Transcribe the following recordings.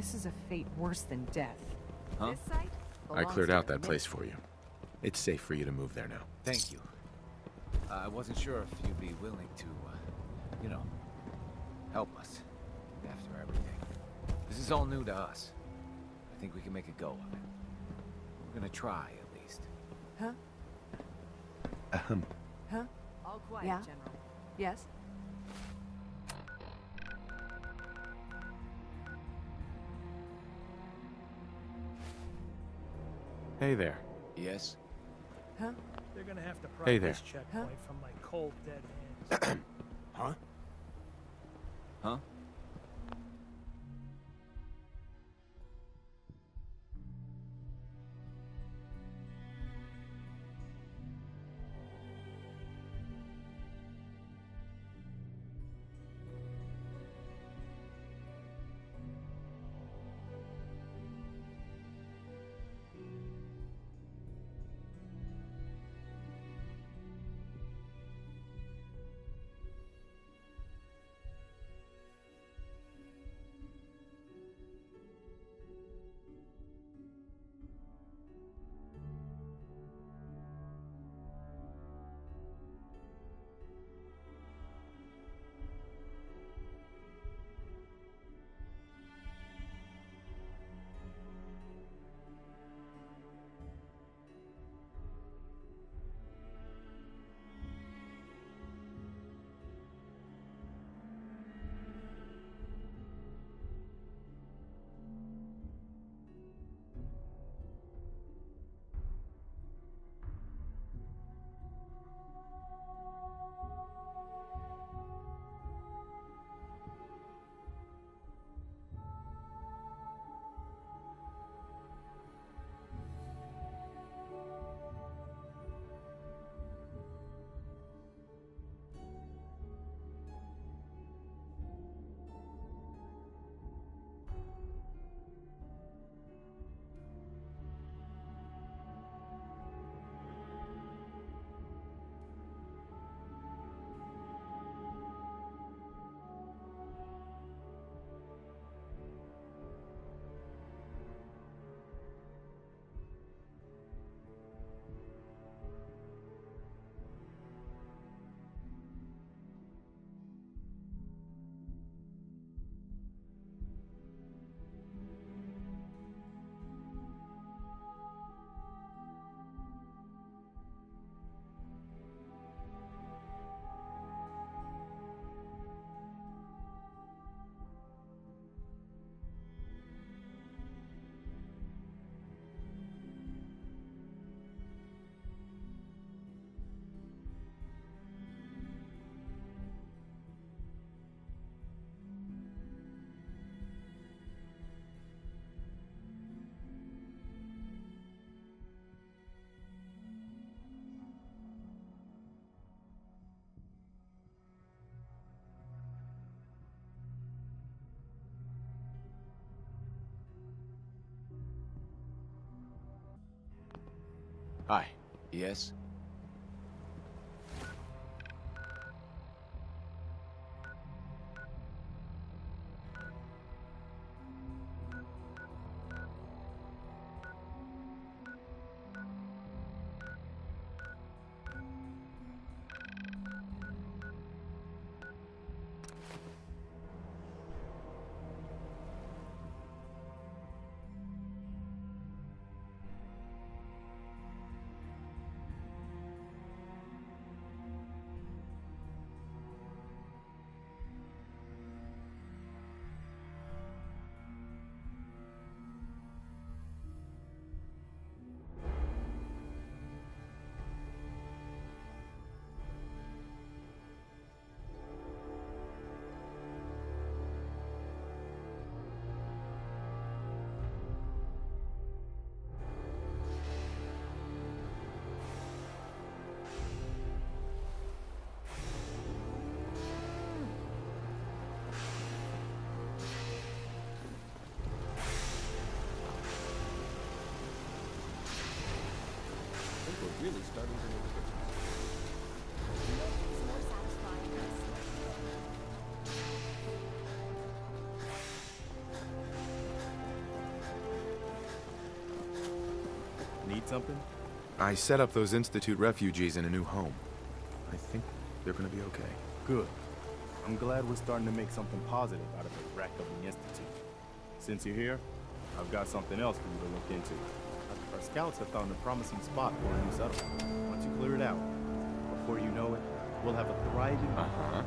This is a fate worse than death. Huh? This site I belongs cleared to out the that place Ministry. for you. It's safe for you to move there now. Thank you. I wasn't sure if you'd be willing to, you know, help us after everything. This is all new to us. I think we can make a go of it. We're gonna try, at least. Huh? Ahem. Huh? All quiet, Yeah? General. Yes? Hey there. Yes? Huh? They're gonna have to pry Hey there. this checkpoint from my cold, dead hands. Huh? Huh? Hi. Yes? I think we're really starting to make a difference. Nothing's more satisfying than a. Need something? I set up those Institute refugees in a new home. I think they're gonna be okay. Good. I'm glad we're starting to make something positive out of the wreck of the Institute. Since you're here, I've got something else for you to look into. Our scouts have found a promising spot for a new settlement. Once you clear it out, before you know it, we'll have a thriving... Uh-huh.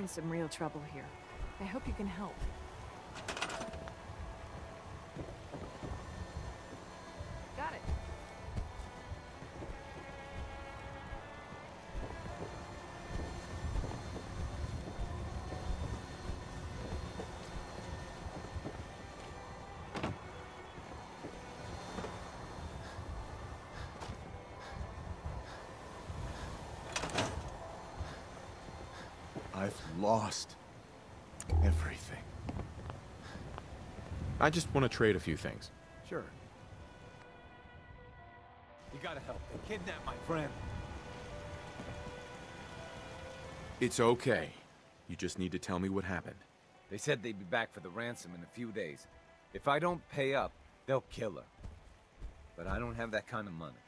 some real trouble here. I hope you can help. Got it. I've lost everything. I just want to trade a few things. Sure. You gotta help. They kidnapped my friend. It's okay. You just need to tell me what happened. They said they'd be back for the ransom in a few days. If I don't pay up, they'll kill her. But I don't have that kind of money.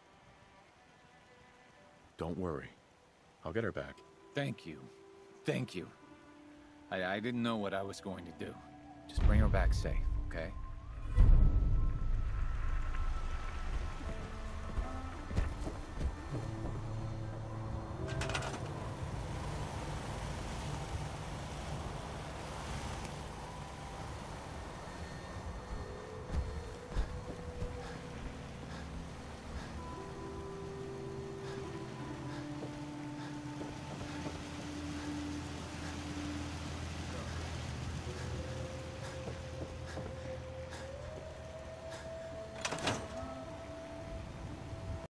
Don't worry. I'll get her back. Thank you. Thank you. I didn't know what I was going to do. Just bring her back safe, okay?